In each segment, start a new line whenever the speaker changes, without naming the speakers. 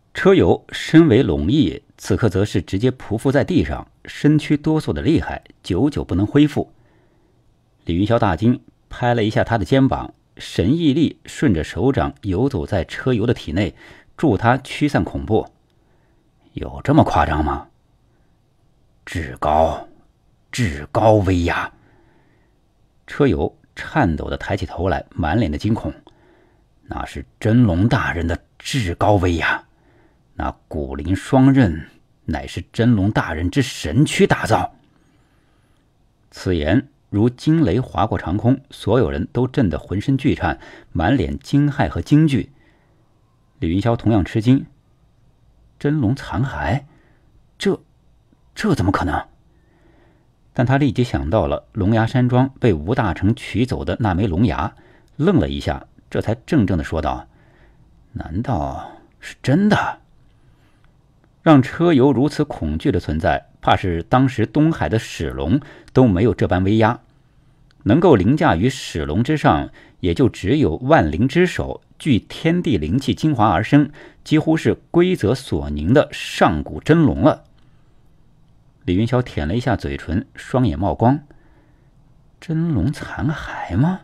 车友身为陇翼，此刻则是直接匍匐在地上，身躯哆嗦的厉害，久久不能恢复。李云霄大惊，拍了一下他的肩膀，神毅力顺着手掌游走在车友的体内，助他驱散恐怖。有这么夸张吗？至高威压！车友颤抖地抬起头来，满脸的惊恐。那是真龙大人的至高威压，那古灵双刃乃是真龙大人之神躯打造。此言如惊雷划过长空，所有人都震得浑身剧颤，满脸惊骇和惊惧。李云霄同样吃惊，真龙残骸，这怎么可能？但他立即想到了龙牙山庄被吴大成取走的那枚龙牙，愣了一下，这才怔怔地说道：难道是真的？让车游如此恐惧的存在，怕是当时东海的史龙都没有这般威压。能够凌驾于史龙之上，也就只有万灵之首，聚天地灵气精华而生，几乎是规则所凝的上古真龙了。李云霄舔了一下嘴唇，双眼冒光。真龙残骸吗？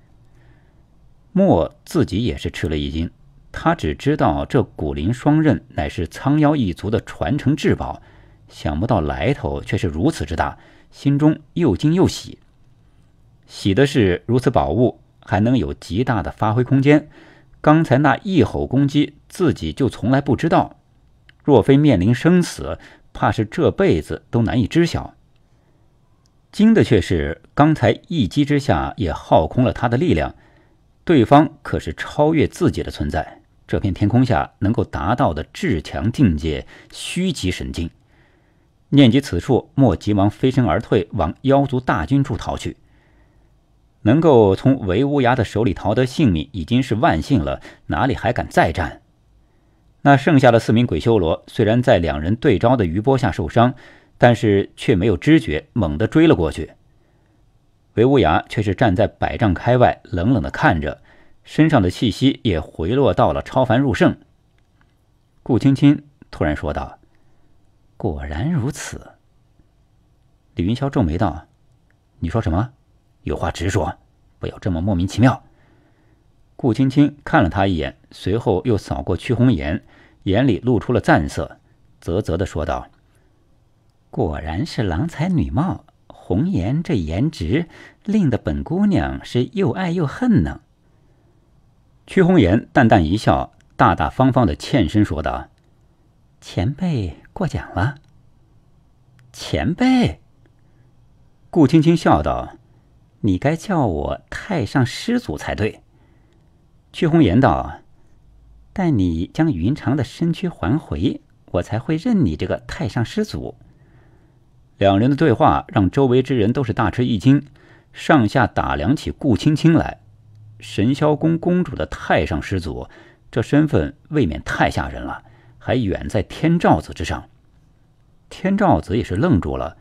莫自己也是吃了一惊，他只知道这古灵双刃乃是苍妖一族的传承至宝，想不到来头却是如此之大，心中又惊又喜。喜的是如此宝物还能有极大的发挥空间，刚才那一吼攻击自己就从来不知道，若非面临生死，怕是这辈子都难以知晓。惊的却是刚才一击之下也耗空了他的力量，对方可是超越自己的存在，这片天空下能够达到的至强境界，虚极神境。念及此处，莫急忙飞身而退，往妖族大军处逃去。能够从韦乌牙的手里逃得性命已经是万幸了，哪里还敢再战？那剩下的4名鬼修罗虽然在2人对招的余波下受伤，但是却没有知觉，猛地追了过去。韦乌牙却是站在100丈开外，冷冷地看着，身上的气息也回落到了超凡入圣。顾青青突然说道：果然如此。李云霄皱眉道：你说什么？有话直说，不要这么莫名其妙。顾青青看了他一眼，随后又扫过屈红颜，眼里露出了赞色，啧啧地说道：果然是郎才女貌，红颜这颜值令得本姑娘是又爱又恨呢。屈红颜淡淡一笑，大大方方地欠身说道：前辈过奖了。前辈？顾青青笑道：你该叫我太上师祖才对。屈红颜道：待你将云长的身躯还回，我才会认你这个太上师祖。2人的对话让周围之人都是大吃一惊，上下打量起顾青青来。神霄宫公主的太上师祖，这身份未免太吓人了，还远在天照子之上。天照子也是愣住了。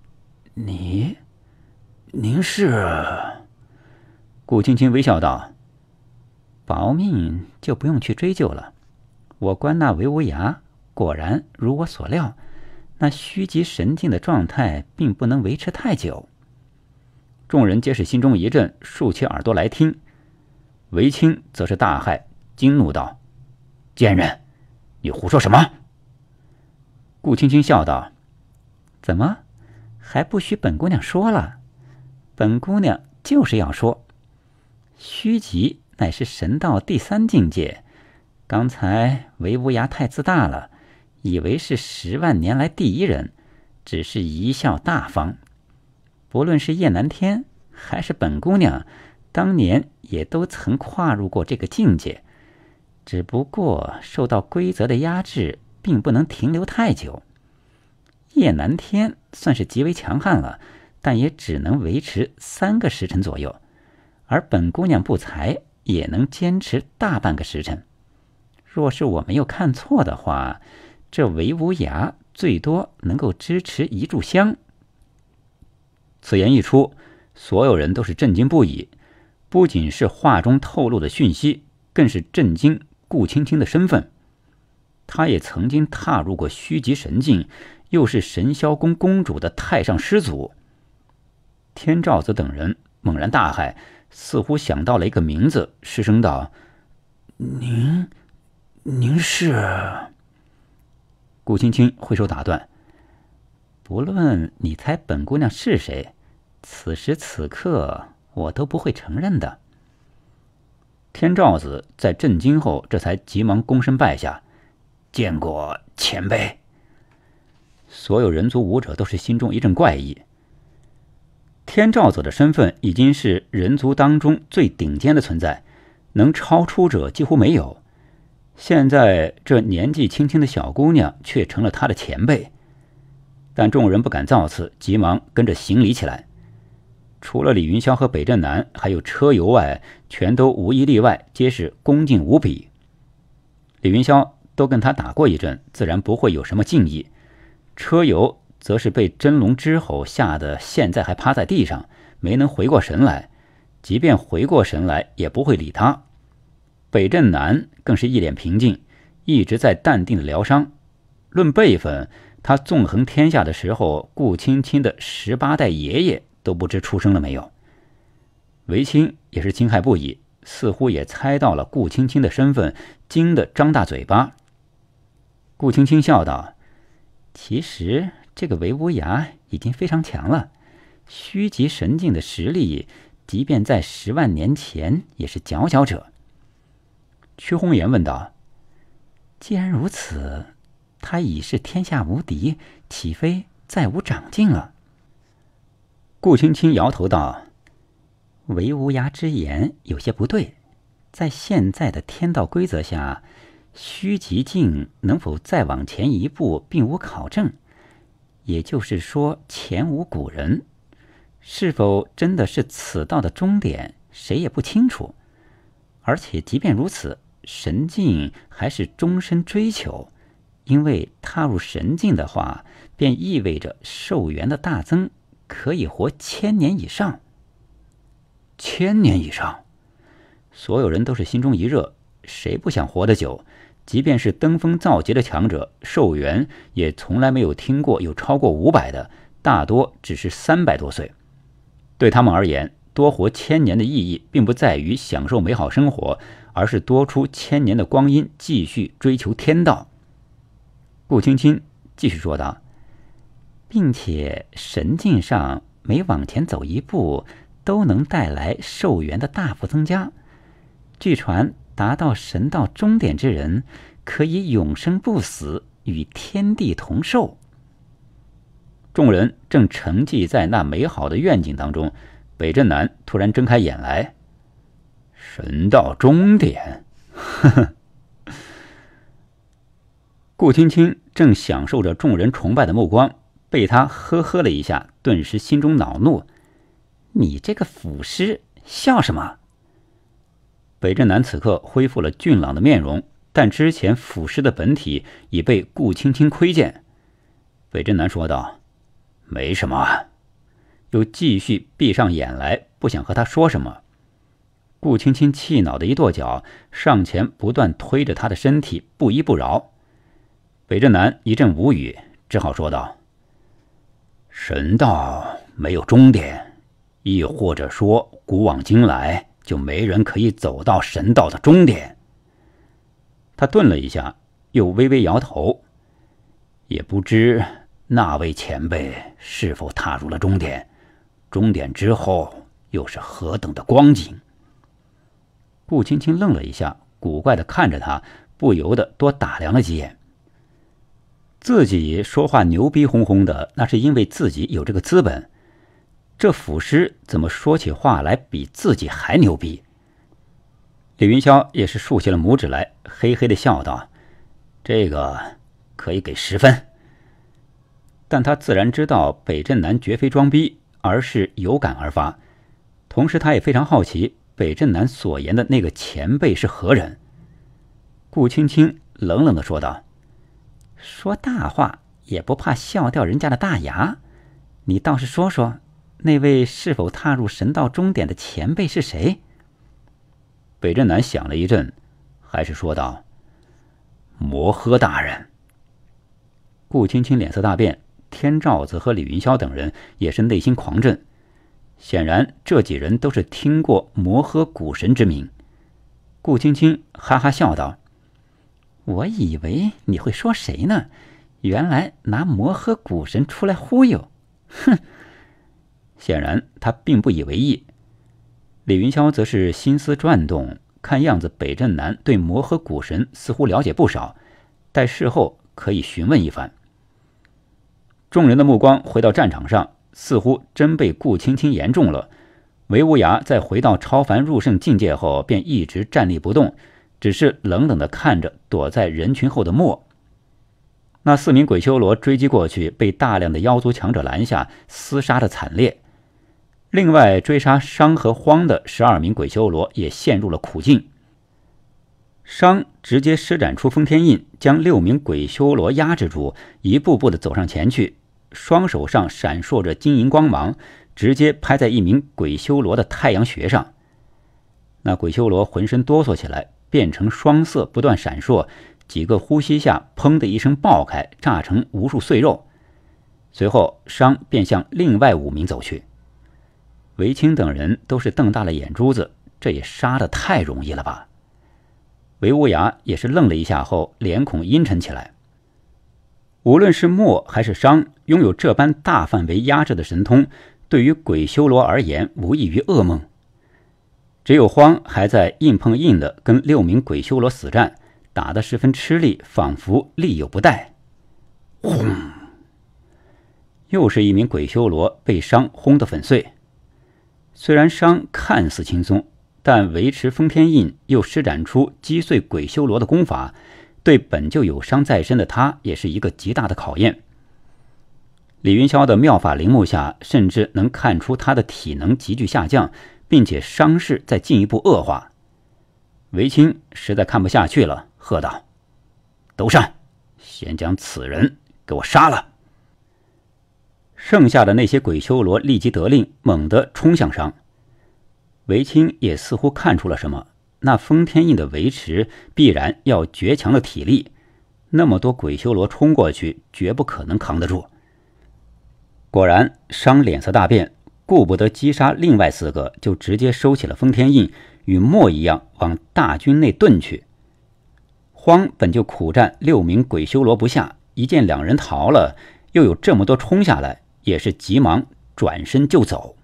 您是？顾青青微笑道：保命就不用去追究了。我观那韦无涯，果然如我所料，那虚极神境的状态并不能维持太久。众人皆是心中一震，竖起耳朵来听。韦青则是大骇，惊怒道：贱人，你胡说什么？顾青青笑道：怎么还不许本姑娘说了？本姑娘就是要说，虚极乃是神道第3境界，刚才韦无涯太自大了，以为是10万年来第1人，只是贻笑大方。不论是叶南天还是本姑娘，当年也都曾跨入过这个境界，只不过受到规则的压制，并不能停留太久。叶南天算是极为强悍了，但也只能维持3个时辰左右，而本姑娘不才，也能坚持大半个时辰。若是我没有看错的话，这韦无涯最多能够支持1炷香。此言一出，所有人都是震惊不已，不仅是话中透露的讯息，更是震惊顾青青的身份。 他也曾经踏入过虚极神境，又是神霄宫公主的太上师祖。天照子等人猛然大骇，似乎想到了一个名字，失声道：“您是？”顾青青挥手打断：“不论你猜本姑娘是谁，此时此刻我都不会承认的。”天照子在震惊后，这才急忙躬身拜下：“见过前辈。”所有人族武者都是心中一阵怪异。天照子的身份已经是人族当中最顶尖的存在，能超出者几乎没有。现在这年纪轻轻的小姑娘却成了他的前辈，但众人不敢造次，急忙跟着行礼起来。除了李云霄和北镇南还有车游外，全都无一例外皆是恭敬无比。李云霄都跟他打过一阵，自然不会有什么敬意。车游则是被真龙之吼吓得现在还趴在地上，没能回过神来，即便回过神来也不会理他。北镇南更是一脸平静，一直在淡定的疗伤。论辈分，他纵横天下的时候，顾青青的18代爷爷都不知出生了没有。韦青也是惊骇不已，似乎也猜到了顾青青的身份，惊得张大嘴巴。顾青青笑道：“其实这个韦无涯已经非常强了，虚极神境的实力，即便在10万年前也是佼佼者。”屈红颜问道：“既然如此，他已是天下无敌，岂非再无长进了？”顾青青摇头道：“韦无涯之言有些不对，在现在的天道规则下，虚极境能否再往前一步并无考证，也就是说前无古人，是否真的是此道的终点，谁也不清楚。而且即便如此，神境还是终身追求，因为踏入神境的话，便意味着寿元的大增，可以活1000年以上。1000年以上，所有人都是心中一热，谁不想活得久？即便是登峰造极的强者，寿元也从来没有听过有超过500的，大多只是300多岁。对他们而言，多活1000年的意义，并不在于享受美好生活，而是多出1000年的光阴，继续追求天道。顾青青继续说道：“并且神境上每往前走一步，都能带来寿元的大幅增加。据传，达到神道终点之人，可以永生不死，与天地同寿。”众人正沉寂在那美好的愿景当中，北镇南突然睁开眼来：“神道终点？”呵呵。顾青青正享受着众人崇拜的目光，被他呵呵了一下，顿时心中恼怒：“你这个腐尸，笑什么？”北镇南此刻恢复了俊朗的面容，但之前腐尸的本体已被顾青青窥见。北镇南说道：“没什么。”又继续闭上眼来，不想和他说什么。顾青青气恼的一跺脚，上前不断推着他的身体，不依不饶。北镇南一阵无语，只好说道：“神道没有终点，亦或者说古往今来就没人可以走到神道的终点。”他顿了一下，又微微摇头：“也不知那位前辈是否踏入了终点，终点之后又是何等的光景？”顾青青愣了一下，古怪地看着他，不由得多打量了几眼。自己说话牛逼哄哄的，那是因为自己有这个资本。这腐尸怎么说起话来比自己还牛逼？李云霄也是竖起了拇指来，嘿嘿地笑道：“这个可以给10分。”但他自然知道北镇南绝非装逼，而是有感而发。同时他也非常好奇北镇南所言的那个前辈是何人。顾青青冷冷地说道：“说大话也不怕笑掉人家的大牙，你倒是说说，那位是否踏入神道终点的前辈是谁？”北镇南想了一阵，还是说道：“ 摩诃大人。顾青青脸色大变，天照子和李云霄等人也是内心狂震。显然这几人都是听过摩诃古神之名。顾青青哈哈笑道：我以为你会说谁呢，原来拿摩诃古神出来忽悠。哼！显然他并不以为意。李云霄则是心思转动，看样子北镇南对摩诃古神似乎了解不少，待事后可以询问一番。众人的目光回到战场上，似乎真被顾青青言中了。韦无涯在回到超凡入圣境界后，便一直站立不动，只是冷冷地看着躲在人群后的墨。那4名鬼修罗追击过去，被大量的妖族强者拦下，厮杀的惨烈。另外追杀商和荒的12名鬼修罗也陷入了苦境。商直接施展出封天印，将6名鬼修罗压制住，一步步地走上前去，双手上闪烁着金银光芒，直接拍在一名鬼修罗的太阳穴上。那鬼修罗浑身哆嗦起来，变成双色不断闪烁，几个呼吸下砰的一声爆开，炸成无数碎肉。随后商便向另外5名走去。韦青等人都是瞪大了眼珠子，这也杀得太容易了吧。韦无涯也是愣了一下后，脸孔阴沉起来。无论是墨还是商，拥有这般大范围压制的神通，对于鬼修罗而言无异于噩梦。只有荒还在硬碰硬的跟6名鬼修罗死战，打得十分吃力，仿佛力有不逮。轰！又是一名鬼修罗被商轰得粉碎。虽然伤看似轻松，但维持封天印又施展出击碎鬼修罗的功法，对本就有伤在身的他也是一个极大的考验。李云霄的妙法灵目下，甚至能看出他的体能急剧下降，并且伤势在进一步恶化。韦青实在看不下去了，喝道：都上，先将此人给我杀了。剩下的那些鬼修罗立即得令，猛地冲向商。韦青也似乎看出了什么，那封天印的维持必然要绝强的体力，那么多鬼修罗冲过去，绝不可能扛得住。果然，商脸色大变，顾不得击杀另外4个，就直接收起了封天印，与墨一样往大军内遁去。荒本就苦战6名鬼修罗不下，一见2人逃了，又有这么多冲下来，也是急忙转身就走。